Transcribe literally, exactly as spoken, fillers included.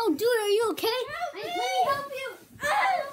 Oh, dude, are you okay? Let me help you.